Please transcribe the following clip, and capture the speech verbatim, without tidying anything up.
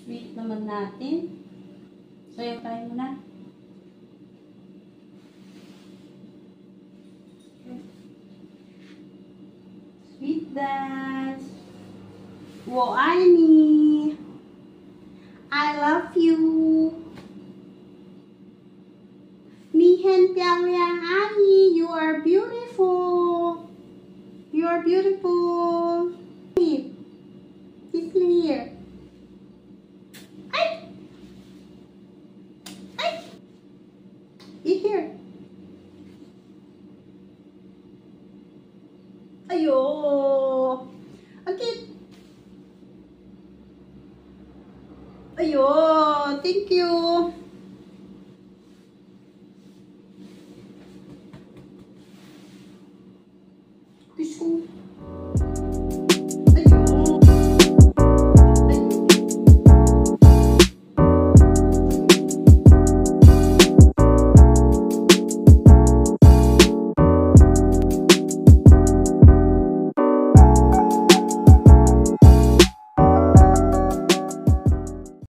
Sweet naman natin. So, yung kain mo na. Sweet dance. Wo Annie. I love you. 你很漂亮，阿姨。You are beautiful. You are beautiful. It's here. Ay! Ay! Eat here. Ayo. Okay. Ayo. Thank you.